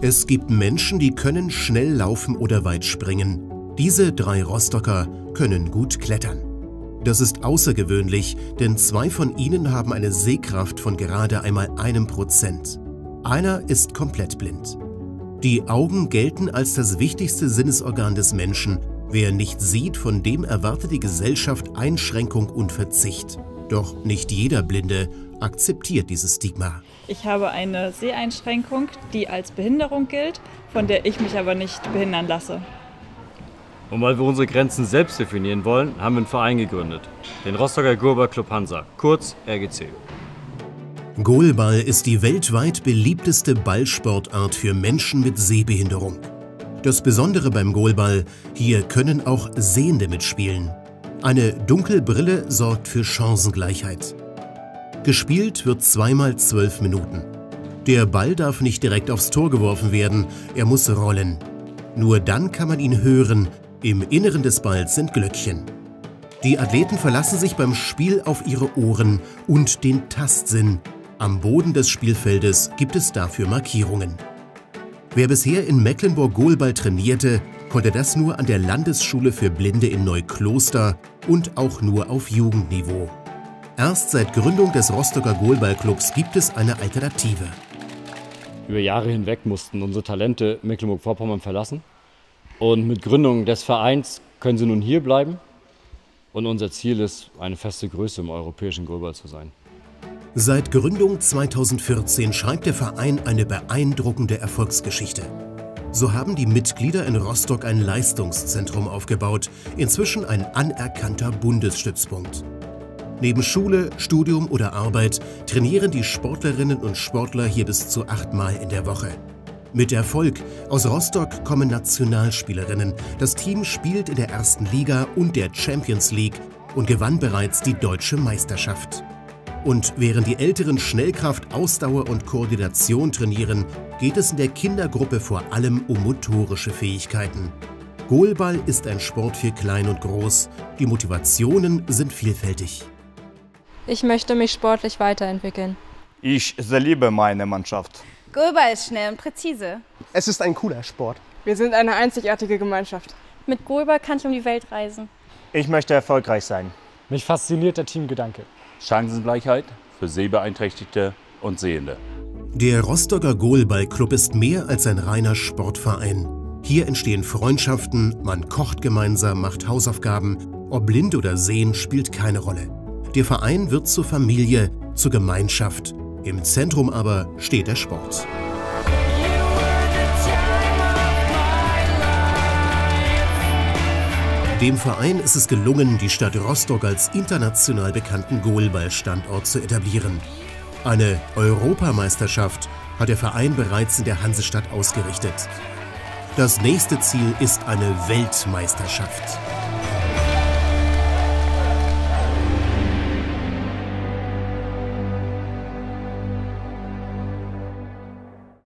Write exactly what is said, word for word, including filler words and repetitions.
Es gibt Menschen, die können schnell laufen oder weit springen. Diese drei Rostocker können gut klettern. Das ist außergewöhnlich, denn zwei von ihnen haben eine Sehkraft von gerade einmal einem Prozent. Einer ist komplett blind. Die Augen gelten als das wichtigste Sinnesorgan des Menschen. Wer nicht sieht, von dem erwartet die Gesellschaft Einschränkung und Verzicht. Doch nicht jeder Blinde akzeptiert dieses Stigma. Ich habe eine Seheinschränkung, die als Behinderung gilt, von der ich mich aber nicht behindern lasse. Und weil wir unsere Grenzen selbst definieren wollen, haben wir einen Verein gegründet. Den Rostocker Goalball-Club Hansa, kurz R G C. Goalball ist die weltweit beliebteste Ballsportart für Menschen mit Sehbehinderung. Das Besondere beim Goalball, hier können auch Sehende mitspielen. Eine Dunkelbrille sorgt für Chancengleichheit. Gespielt wird zweimal zwölf Minuten. Der Ball darf nicht direkt aufs Tor geworfen werden, er muss rollen. Nur dann kann man ihn hören, im Inneren des Balls sind Glöckchen. Die Athleten verlassen sich beim Spiel auf ihre Ohren und den Tastsinn. Am Boden des Spielfeldes gibt es dafür Markierungen. Wer bisher in Mecklenburg Goalball trainierte, konnte das nur an der Landesschule für Blinde in Neukloster und auch nur auf Jugendniveau. Erst seit Gründung des Rostocker Goalball-Clubs gibt es eine Alternative. Über Jahre hinweg mussten unsere Talente Mecklenburg-Vorpommern verlassen. Und mit Gründung des Vereins können sie nun hier bleiben. Und unser Ziel ist, eine feste Größe im europäischen Goalball zu sein. Seit Gründung zweitausendvierzehn schreibt der Verein eine beeindruckende Erfolgsgeschichte. So haben die Mitglieder in Rostock ein Leistungszentrum aufgebaut, inzwischen ein anerkannter Bundesstützpunkt. Neben Schule, Studium oder Arbeit trainieren die Sportlerinnen und Sportler hier bis zu achtmal in der Woche. Mit Erfolg. Aus Rostock kommen Nationalspielerinnen. Das Team spielt in der ersten Liga und der Champions League und gewann bereits die deutsche Meisterschaft. Und während die Älteren Schnellkraft, Ausdauer und Koordination trainieren, geht es in der Kindergruppe vor allem um motorische Fähigkeiten. Goalball ist ein Sport für Klein und Groß. Die Motivationen sind vielfältig. Ich möchte mich sportlich weiterentwickeln. Ich sehr liebe meine Mannschaft. Goalball ist schnell und präzise. Es ist ein cooler Sport. Wir sind eine einzigartige Gemeinschaft. Mit Goalball kann ich um die Welt reisen. Ich möchte erfolgreich sein. Mich fasziniert der Teamgedanke. Chancengleichheit für Sehbeeinträchtigte und Sehende. Der Rostocker Goalball-Club ist mehr als ein reiner Sportverein. Hier entstehen Freundschaften, man kocht gemeinsam, macht Hausaufgaben. Ob blind oder sehend spielt keine Rolle. Der Verein wird zur Familie, zur Gemeinschaft. Im Zentrum aber steht der Sport. Dem Verein ist es gelungen, die Stadt Rostock als international bekannten Goalball-Standort zu etablieren. Eine Europameisterschaft hat der Verein bereits in der Hansestadt ausgerichtet. Das nächste Ziel ist eine Weltmeisterschaft.